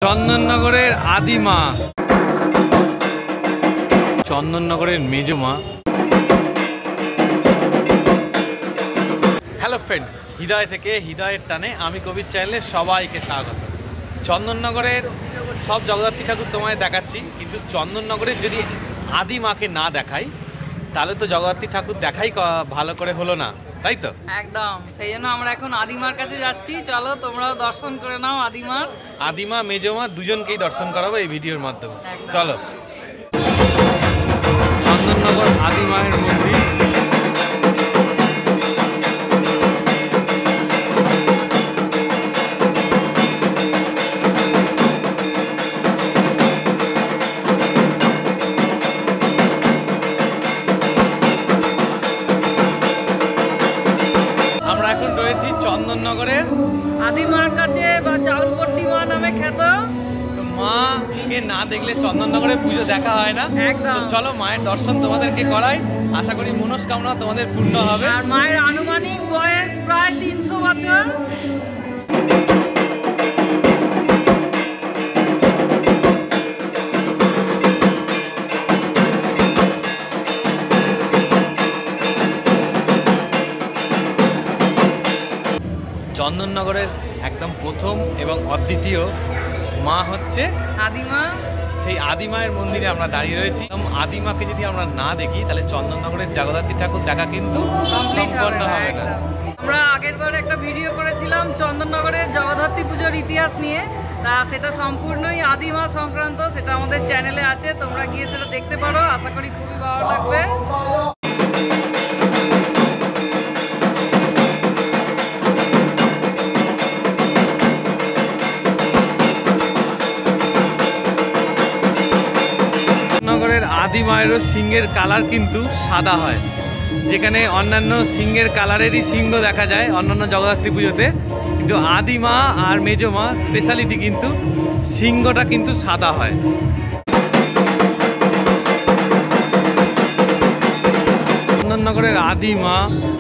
চন্দননগরের আদি মা, চন্দননগরের মেজো মা। হ্যালো ফ্রেন্ডস, হৃদয় থেকে হৃদয়ের টানে আমি কবির চ্যানেলে সবাইকে স্বাগত। চন্দননগরের সব জগদ্ধাত্রী ঠাকুর তোমায় দেখাচ্ছি, কিন্তু চন্দননগরের যদি আদি মাকে না দেখাই তাহলে তো জগদ্ধাত্রী ঠাকুর দেখাই ভালো করে হলো না, তাই তো? একদম, সেই জন্য আমরা এখন আদিমার কাছে যাচ্ছি। চলো তোমরাও দর্শন করে নাও আদিমার। আদিমা মেজো মা দুজনকেই দর্শন করাবো এই ভিডিওর মাধ্যমে। চলো, চন্দননগর আদি মায়ের মন্দির। চন্দননগরের আদিমার কাছে বা চাউলপট্টি মা নামে খ্যাত মাকে না দেখলে চন্দননগরে পুজো দেখা হয় না। একদম, চলো মায়ের দর্শন তোমাদেরকে করাই, আশা করি মনস্কামনা তোমাদের পূর্ণ হবে। আর মায়ের আনুমানিক বয়স প্রায় 300 বছর। চন্দননগরের একদম প্রথম এবং অদ্বিতীয় মা হচ্ছে আদিমা। সেই আদিমায়ের মন্দিরে আমরা দাঁড়িয়ে রয়েছি। আদিমাকে যদি আমরা না দেখি তাহলে চন্দননগরের জগদ্ধাত্রী ঠাকুর দেখা কিন্তু সম্পন্ন হবে না। আমরা আগের বার একটা ভিডিও করেছিলাম চন্দননগরের জগদ্ধাত্রী পুজোর ইতিহাস নিয়ে, তা সেটা সম্পূর্ণই আদিমা সংক্রান্ত। সেটা আমাদের চ্যানেলে আছে, তোমরা গিয়ে সেটা দেখতে পারো। আশা করি খুবই ভালো লাগবে। আদি মায়েরও সিংহের কালার কিন্তু সাদা হয়, যেখানে অন্যান্য সিংহের কালারেরই সিংহ দেখা যায় অন্যান্য জগদ্ধাত্রী পুজোতে, কিন্তু আদি মা আর মেজো মা স্পেশালিটি কিন্তু সিংহটা কিন্তু সাদা হয়। চন্দননগরের আদি মা।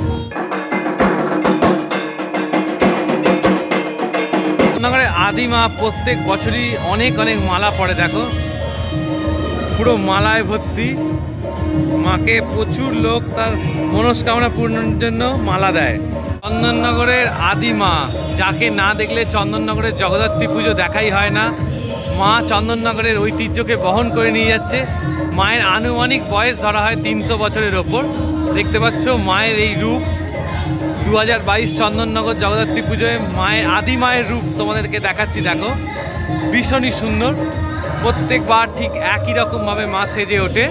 চন্দননগরের আদি মা প্রত্যেক বছরই অনেক অনেক মালা পড়ে, দেখো পুরো মালায় ভর্তি। মাকে প্রচুর লোক তার মনস্কামনা পূর্ণের জন্য মালা দেয়। চন্দননগরের আদি মা, যাকে না দেখলে চন্দননগরের জগদ্ধাত্রী পুজো দেখাই হয় না। মা চন্দননগরের ঐতিহ্যকে বহন করে নিয়ে যাচ্ছে। মায়ের আনুমানিক বয়স ধরা হয় 300 বছরের ওপর। দেখতে পাচ্ছ মায়ের এই রূপ। 2022 চন্দননগর জগদ্ধাত্রী পুজোয় মায়ের আদি মায়ের রূপ তোমাদেরকে দেখাচ্ছি। দেখো ভীষণই সুন্দর, প্রত্যেকবার ঠিক একই রকমভাবে মা সেজে ওঠে।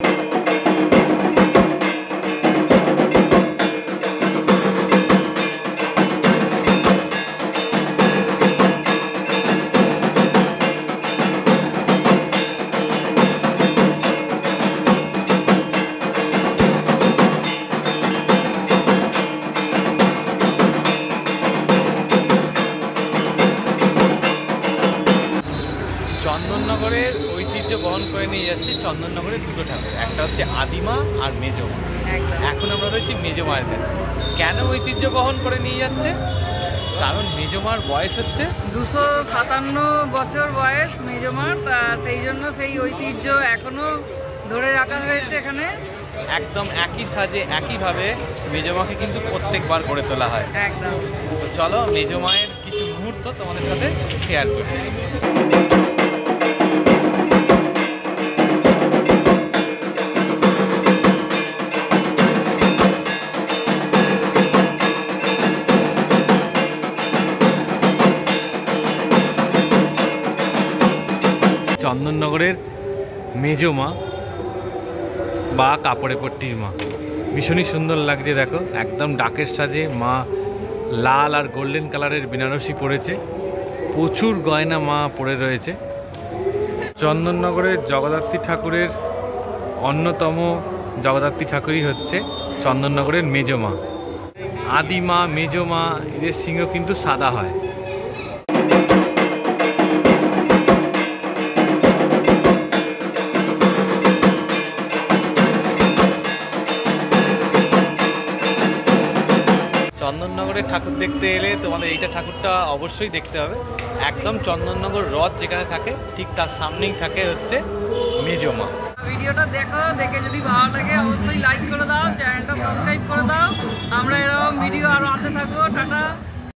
চন্দননগরের ঐতিহ্য বহন করে নিয়ে যাচ্ছে চন্দননগরের দুটো ঠাকুর, একটা হচ্ছে আদিমা আর মেজো মা। এখন আমরা রয়েছি মেজো মায়ের কাছে। কেন ঐতিহ্য বহন করে নিয়ে যাচ্ছে? কারণ মেজো মার বয়স হচ্ছে 257 বছর বয়স মেজো মার, তা সেই জন্য সেই ঐতিহ্য এখনো ধরে রাখা হয়েছে এখানে। একদম একই সাজে একইভাবে মেজো মাকে কিন্তু প্রত্যেকবার গড়ে তোলা হয়। একদম, তো চলো মেজো মায়ের কিছু মুহূর্ত তোমাদের সাথে শেয়ার করি। চন্দননগরের মেজো মা বা কাপড়ে পট্টির মা ভীষণই সুন্দর লাগছে। দেখো একদম ডাকের সাজে মা লাল আর গোল্ডেন কালারের বেনারসি পরেছে, প্রচুর গয়না মা পরে রয়েছে। চন্দননগরের জগদ্ধাত্রী ঠাকুরের অন্যতম জগদ্ধাত্রী ঠাকুরই হচ্ছে চন্দননগরের মেজো মা। আদি মা মেজো মা এদের সিংহ কিন্তু সাদা হয়। চন্দননগরের ঠাকুর দেখতে এলে তোমাদের এইটা ঠাকুরটা অবশ্যই দেখতে হবে। একদম চন্দননগর হ্রদ যেখানে থাকে ঠিক তার সামনেই থাকে হচ্ছে মেজো মা। ভিডিওটা দেখো, দেখে যদি ভালো লাগে অবশ্যই লাইক করে দাও, চ্যানেলটা সাবস্ক্রাইব করে দাও। আমরা এরকম ভিডিও আরও আনতে থাকবো। টাটা।